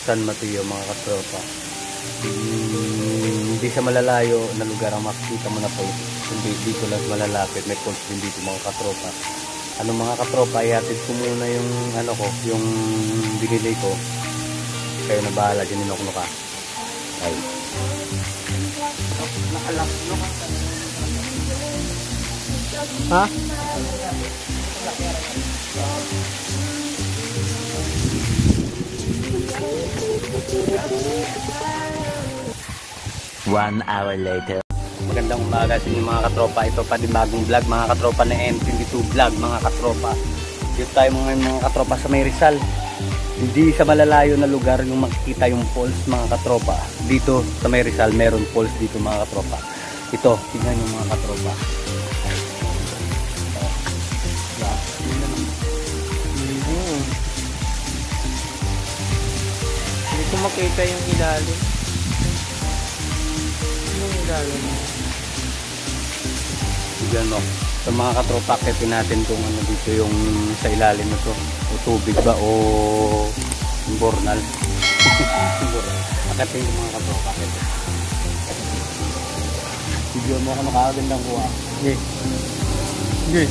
San Mateo mga katropa. Hindi sa malalayo na lugar ang makikita mo na falls, kundi dito lang malalapit, may falls din dito mga katropa. Ano mga katropa, ihatid ko muna yung ano ko, yung binili ko. Kayo na bahala, dyan inokno ka. Ay. Nakalakno ka. Ha? 1 hour later. Magandang umaga sa inyo mga katropa. Ito pa din bagong vlog mga katropa na M22 vlog mga katropa. Dito tayo mga katropa sa May Rizal. Hindi sa malalayo na lugar yung makikita yung falls mga katropa. Dito sa May Rizal meron falls dito mga katropa. Ito, tingnan yung mga katropa. Hindi ko makita yung ilalim. Yung ilalim. Diyan no. Sa mga katropa, akitin natin kung ano dito yung sa ilalim na to. O tubig ba o yung bornal. Akitin yung mga katropa. Video mo ako nakakagandang kuha. Okay. Okay.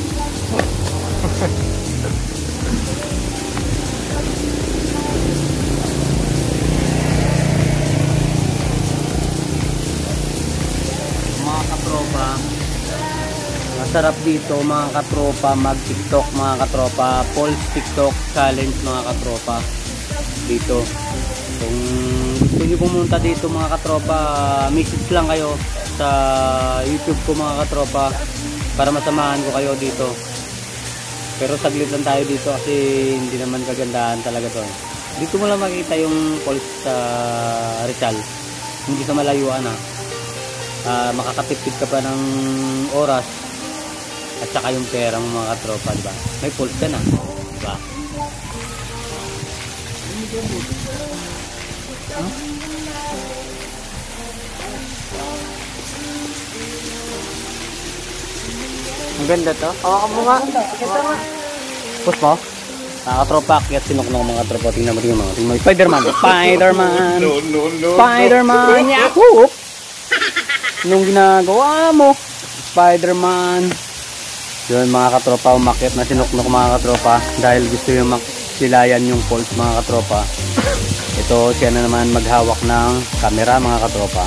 Mga katropa, masarap dito mga katropa mag TikTok mga katropa, falls TikTok challenge mga katropa dito. Kung gusto nyo pumunta dito mga katropa, message lang kayo sa YouTube ko mga katropa para masamahan ko kayo dito. Pero saglit lang tayo dito kasi hindi naman kagandahan talaga to. Dito mo lang makita yung falls sa Rizal, hindi sa malayuan ha. Makakatipid ka pa ng oras at saka yung pera ng mga katropa, diba? May falls ka na, diba? Ang ganda to. Hawakan mo nga. Pus mo? Nakatropa, kaya sinuknong mga tropa. Tingnan mo, tingnan mo. Spider-Man! Spider-Man! No. Spider-Man! Yahoo! Anong ginagawa mo? Spider-Man! Yun mga katropa, umakyat na sinuknok mga katropa dahil gusto yung maksilayan yung falls mga katropa. Ito siya na naman maghawak ng camera mga katropa.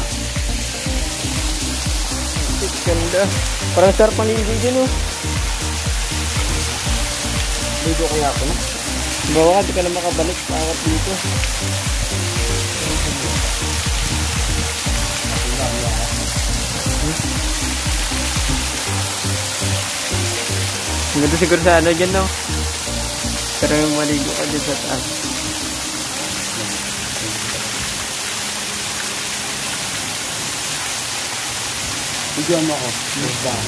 Ganda. Parang sarap maligo dyan oh. Ligo kaya ako na. Bawa, di ka na makabalik. Pakat dito. Ang ganda siguro sa ano dyan no. Pero yung maligo ka dyan sa taas. Bigyan mo ako. Bigyan ako.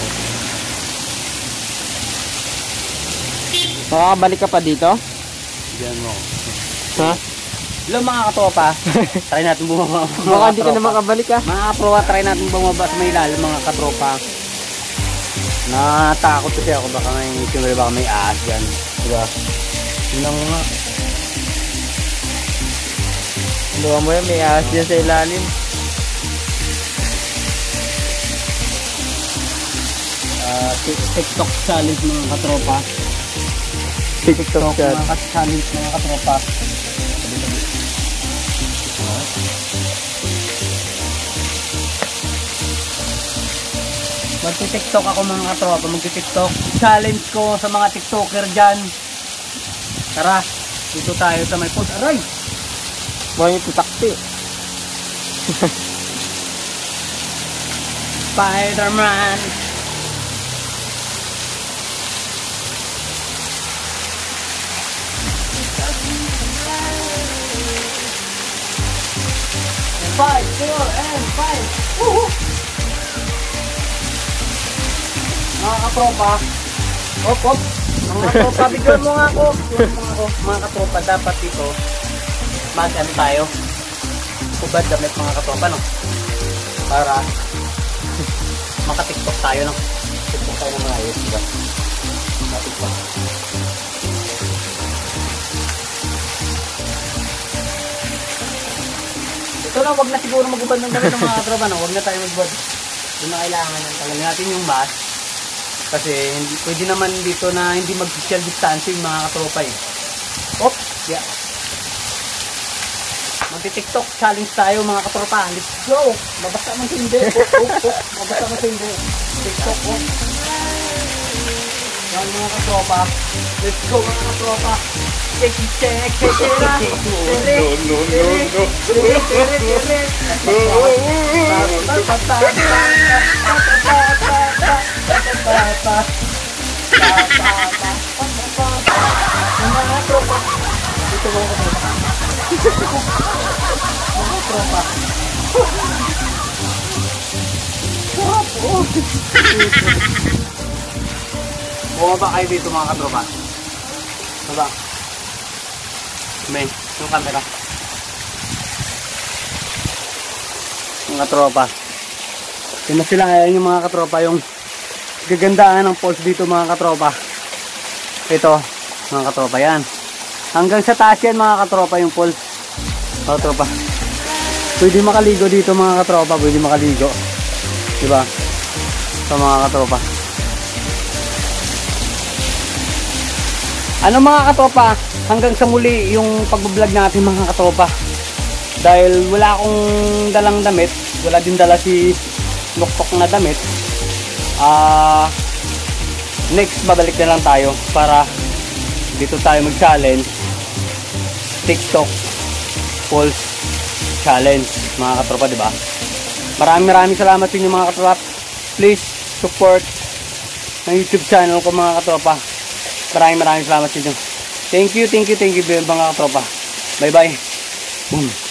Makakabalik ka pa dito? Bigyan mo ako. Ha? Hello mga katropa. Try natin bumaba. Baka hindi ka na makabalik ah. Mga katropa, try natin bumaba sa may ilalim mga katropa. Natakot kasi ako baka may ahas yan. Diba? Tingnan mo nga. Buka mo yan, may ahas dyan sa ilalim. TikTok challenge mga katropa. TikTok challenge mga katropa. Magti-TikTok ako mga katropa, magti-TikTok challenge ko sa mga TikToker dyan. Tara, dito tayo sa may post. Aray! Buka yung tutakti. Spider-Man! Five, 4, and 5. Woohoo! Mga katropa. Op. Mga katropa, bigyan mo nga ako. Mga katropa, dapat dito mag-ano tayo. Kubad damit mga katropa, no? Para maka-TikTok tayo, no? TikTok tayo ng mga ayos, diba? Maka-TikTok. Ito na, wag na siguro magubad ng damit ng mga katropa, no? Wag na tayo magbad. Doon na kailangan yan. Tagal natin yung mask. Kasi pwede naman dito na hindi mag-social distancing mga katropa eh. Oh, yeah. Magti-TikTok challenge tayo mga katropa. Let's go! Mabasa man sa hindi. Mabasa man sa hindi. TikTok oh. Yan mga katropa. Let's go mga katropa. Check it out. Mga tropa. Dito mga katropa. Mga tropa. Bumaba kayo dito mga katropa. Baba. May, yung camera. Mga tropa. Yun na sila, ayan yung mga katropa, yung gagandaan ng falls dito mga katropa. Ito, mga katropa, yan. Hanggang sa taas yan mga katropa yung falls. Mga katropa. Pwede makaligo dito mga katropa, pwede makaligo. Diba? Ito mga katropa. Ano mga katropa, hanggang sa muli yung pag-vlog natin mga katropa. Dahil wala akong dalang damit, wala din dala si Nuktok na damit. Next babalik na lang tayo para dito tayo mag-challenge. TikTok Falls Challenge mga katropa, diba? Maraming salamat sa inyo mga katropa. Please support ng YouTube channel ko mga katropa. Maraming salamat sa inyo. Thank you mga katropa. Bye bye. Boom.